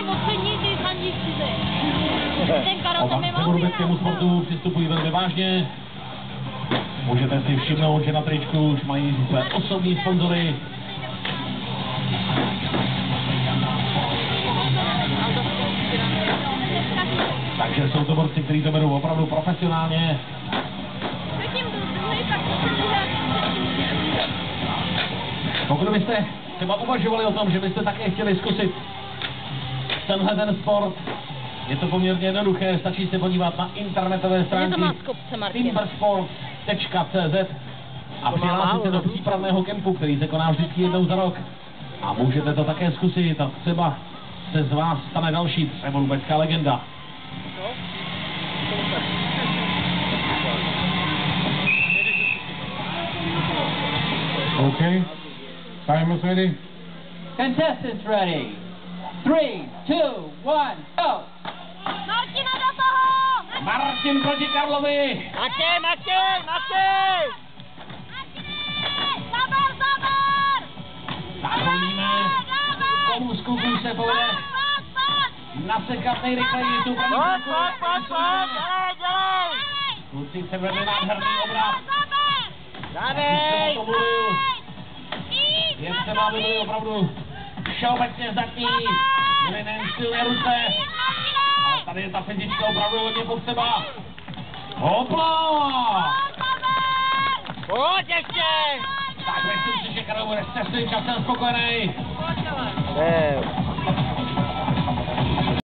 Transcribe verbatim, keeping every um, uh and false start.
ocení ty fandíci. Ten Karol tam je K rubeckému sportu přistupují velmi vážně. Můžete si všimnout, že na tričku už mají své osobní sponzory. Takže jsou to borci, kteří to berou opravdu profesionálně. Pokud byste třeba uvažovali o tom, že byste také chtěli zkusit tenhle ten sport, je to poměrně jednoduché, stačí se podívat na internetové stránky timbersport tečka cé zet a přihlásit se do přípravného kempu, který se koná vždycky jednou za rok. A můžete to také zkusit a třeba se z vás stane další třeborubecká legenda. Okay. Time is ready. Contestants ready. Three, two, one, go! Martina do toho! Martin proti Karlovi! Matěj, Matěj, Matěj! Zaber, zaber! Zavolíme, komu z kluků se povede nasekat nejrychleji tu první Pojď, pojď, pojď, pojď, dělej, dělej! Kluci se vedli nádherný obraz. Zaber! Je třeba, aby byli opravdu všeobecně zdatní, měli nejen silné ruce, ale tady je ta fyzička opravdu hodně potřeba. Hopla! Pojď ještě! Tak myslím si, že Karol bude se svým časem spokojený. Pojď,